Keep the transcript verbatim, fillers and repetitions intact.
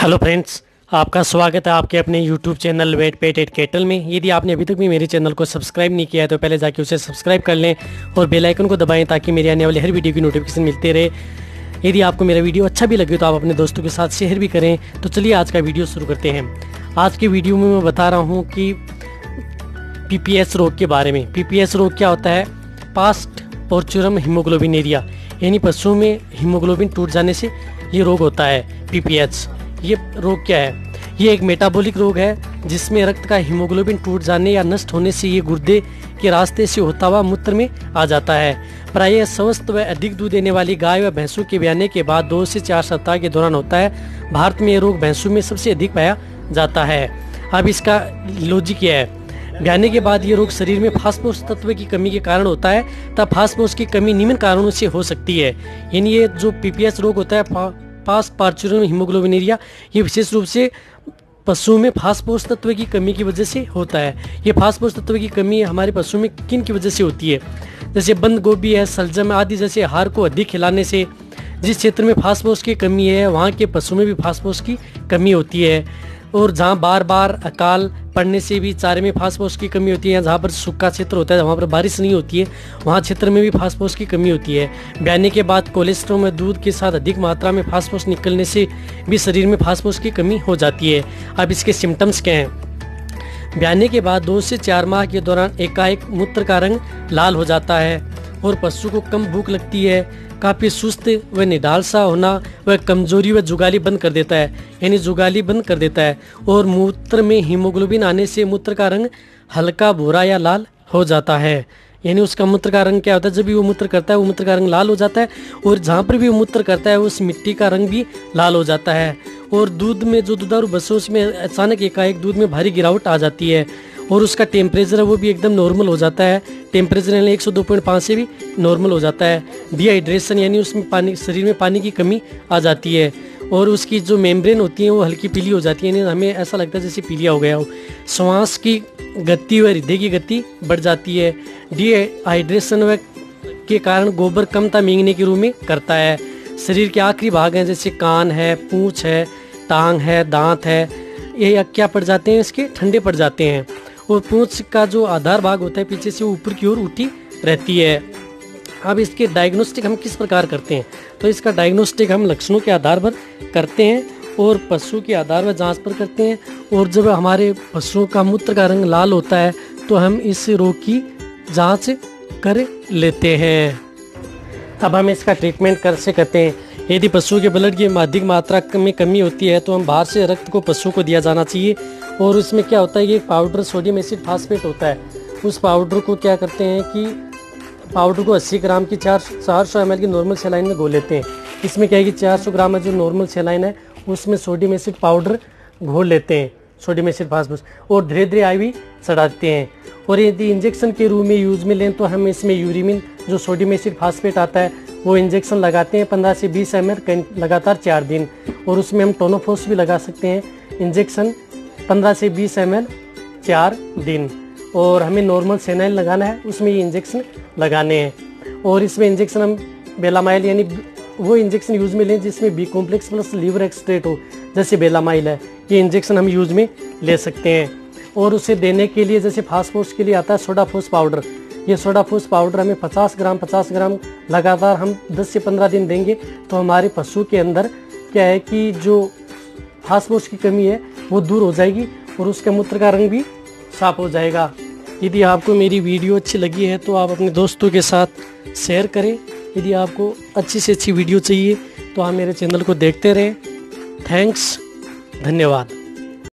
Hello friends, आपका स्वागत है आपके अपने YouTube channel vet pet at cattle में। यदि आपने अभी तक भी मेरे चैनल को सब्सक्राइब नहीं किया है तो पहले जाके उसे सब्सक्राइब कर लें और बेल आइकन को दबाएं ताकि मेरे आने वाले हर वीडियो की नोटिफिकेशन मिलते रहे। यदि आपको मेरा वीडियो अच्छा भी लगे तो आप अपने दोस्तों के साथ शेयर भी करें। तो चलिए आज का वीडियो शुरू करते हैं। आज के वीडियो में मैं बता रहा हूँ कि पी पी एस रोग के बारे में। पी पी एस रोग क्या होता है? पास्ट पोर्चुरम हीमोग्लोबिनेरिया, यानी पशुओं में हीमोग्लोबिन टूट जाने से ये रोग होता है पी पी एच। ये रोग क्या है? ये एक मेटाबॉलिक रोग है जिसमें रक्त का हीमोग्लोबिन टूट जाने या नष्ट होने से ये गुर्दे के रास्ते से होता हुआ मूत्र में आ जाता है। प्रायः स्वस्थ व अधिक दूध देने वाली गाय व भैंसों के ब्याने के बाद दो से चार सप्ताह के दौरान होता है। भारत में ये रोग भैंसों में सबसे अधिक पाया जाता है। अब इसका लॉजिक क्या है? ब्याने के बाद ये रोग शरीर में फास्फोरस तत्व की कमी के कारण होता है, तब फास्फोरस की कमी निम्न कारणों से हो सकती है। यानी ये जो पी पी एस रोग होता है, पास्ट पोर्चुरम हीमोग्लोबिनेरिया, ये विशेष रूप से पशुओं में फास्फोरस तत्व की कमी की वजह से होता है। ये फास्फोरस तत्व की कमी हमारे पशुओं में किन की वजह से होती है? जैसे बंद गोभी है, सलजम आदि जैसे आहार को अधिक खिलाने से जिस क्षेत्र में फास्फोरस की कमी है वहाँ के पशुओं में भी फास्फोरस की कमी होती है। और जहाँ बार बार अकाल पड़ने से भी चारे में फास्फोरस की कमी होती है। जहाँ पर सूखा क्षेत्र होता है, वहाँ पर बारिश नहीं होती है, वहाँ क्षेत्र में भी फास्फोरस की कमी होती है। ब्याने के बाद कोलेस्ट्रॉल में दूध के साथ अधिक मात्रा में फास्फोरस निकलने से भी शरीर में फास्फोरस की कमी हो जाती है। अब इसके सिम्टम्स क्या हैं? ब्याने के बाद दो से चार माह के दौरान एकाएक मूत्र का रंग लाल हो जाता है और पशु को कम भूख लगती है। काफ़ी सुस्त व निढाल सा होना व कमजोरी व जुगाली बंद कर देता है, यानी जुगाली बंद कर देता है। और मूत्र में हीमोग्लोबिन आने से मूत्र का रंग हल्का भूरा या लाल हो जाता है। यानी उसका मूत्र का रंग क्या होता है? जब भी वो मूत्र करता है वो मूत्र का रंग लाल हो जाता है और जहाँ पर भी वो मूत्र करता है उस मिट्टी का रंग भी लाल हो जाता है। और दूध में जो दुधारू बसों उसमें अचानक एकाएक दूध में भारी गिरावट आ जाती है और उसका टेम्परेचर है वो भी एकदम नॉर्मल हो जाता है। टेम्परेचर यानी एक सौ दो पॉइंट पाँच से भी नॉर्मल हो जाता है। डिहाइड्रेशन यानी उसमें पानी, शरीर में पानी की कमी आ जाती है और उसकी जो मेम्ब्रेन होती है वो हल्की पीली हो जाती है, यानी हमें ऐसा लगता है जैसे पीलिया हो गया हो। श्वास की गति व हृदय की गति बढ़ जाती है। डिहाइड्रेशन व के कारण गोबर कमता मींगने के रूप में करता है। शरीर के आखिरी भाग हैं जैसे कान है, पूँछ है, टांग है, दांत है, ये क्या पड़ जाते हैं? इसके ठंडे पड़ जाते हैं। और पूंछ का जो आधार भाग होता है पीछे से ऊपर की ओर उठी रहती है। अब इसके डायग्नोस्टिक हम किस प्रकार करते हैं? तो इसका डायग्नोस्टिक हम लक्षणों के आधार पर करते हैं और पशु के आधार पर जांच पर करते हैं। और जब हमारे पशुओं का मूत्र का रंग लाल होता है तो हम इस रोग की जांच कर लेते हैं। अब हम इसका ट्रीटमेंट कैसे करते हैं? यदि पशु के ब्लड की अधिक मात्रा में कमी होती है तो हम बाहर से रक्त को पशु को दिया जाना चाहिए। और उसमें क्या होता है, ये पाउडर सोडियम एसिड फास्फेट होता है। उस पाउडर को क्या करते हैं कि पाउडर को अस्सी ग्राम की चार चार सौ एम एल की नॉर्मल सेलाइन में घोल लेते हैं। इसमें क्या है कि चार सौ ग्राम में जो नॉर्मल सेलाइन है उसमें सोडियम एसिड पाउडर घोल लेते हैं, सोडियम एसिड फास्फोरस, और धीरे धीरे आई वी चढ़ाते हैं। और यदि इंजेक्शन के रूप में यूज में लें तो हम इसमें यूरिमिन जो सोडियम एसिड फास्फेट आता है वो इंजेक्शन लगाते हैं पंद्रह से बीस एम एल लगातार चार दिन। और उसमें हम टोनोफोस भी लगा सकते हैं इंजेक्शन पंद्रह से बीस एम एल चार दिन। और हमें नॉर्मल सेनाइल लगाना है, उसमें ये इंजेक्शन लगाने हैं। और इसमें इंजेक्शन हम बेलामाइल यानी वो इंजेक्शन यूज में लें जिसमें B complex plus liver extract हो, जैसे बेलामाइल है, ये इंजेक्शन हम यूज में ले सकते हैं। और उसे देने के लिए जैसे फास्फोरस के लिए आता है सोडाफोस पाउडर, ये सोडाफोस पाउडर हमें पचास ग्राम पचास ग्राम लगातार हम दस से पंद्रह दिन देंगे तो हमारे पशु के अंदर क्या है कि जो फास्फोरस की कमी है वो दूर हो जाएगी और उसके मूत्र का रंग भी साफ हो जाएगा। यदि आपको मेरी वीडियो अच्छी लगी है तो आप अपने दोस्तों के साथ शेयर करें। यदि आपको अच्छी से अच्छी वीडियो चाहिए तो आप मेरे चैनल को देखते रहें। थैंक्स, धन्यवाद।